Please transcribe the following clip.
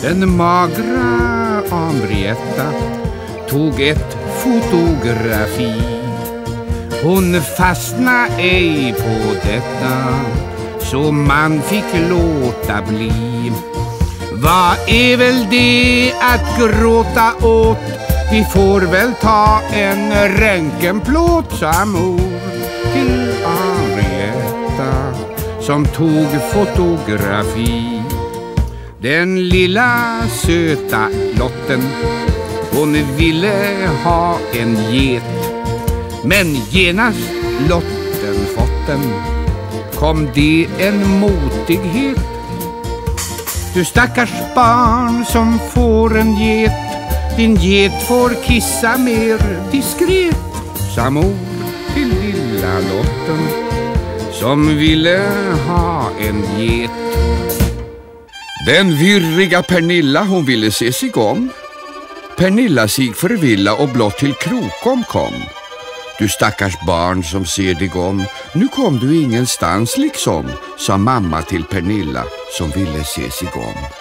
Den magra Henrietta tog ett fotografi. Hon fastnade ej på detta, så man fick låta bli. Vad är väl det att gråta åt? Vi får väl ta en röntgenplåt, sa mor till Henrietta som tog fotografi. Den lilla söta Lotten, hon ville ha en get. Men genast Lotten fått den, kom det en motighet. Du stackars barn som får en get, din get får kissa mer diskret, sa mor till lilla Lotten som ville ha en get. Den virriga Pernilla, hon ville se sig om. Pernilla sig förvilla och blott till Krokom kom. Du stackars barn som ser dig om, nu kom du ingenstans liksom, sa mamma till Pernilla som ville se sig om.